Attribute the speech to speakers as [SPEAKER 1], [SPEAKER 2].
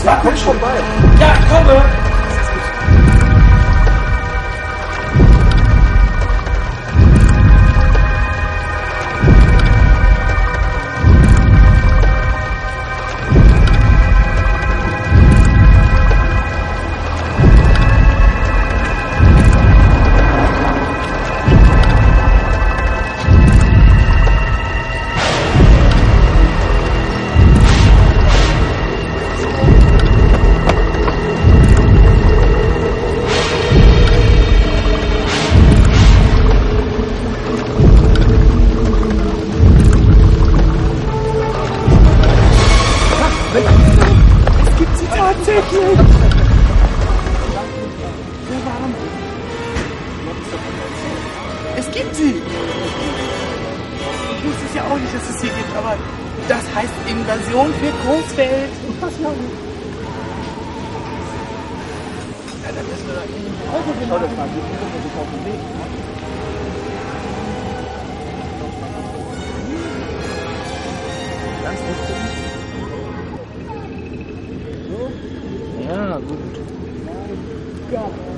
[SPEAKER 1] Ja, komm schon vorbei.
[SPEAKER 2] Ja, komme!
[SPEAKER 1] Es gibt sie tatsächlich! Es gibt sie! Ich wusste es ja auch nicht, dass es sie gibt, aber das heißt Invasion für Großfeld. Ja, dann müssen wir da in den Auto gehen. Schau das mal, wir sind auf dem Weg. Ganz richtig. Ja, gut. Mein Gott.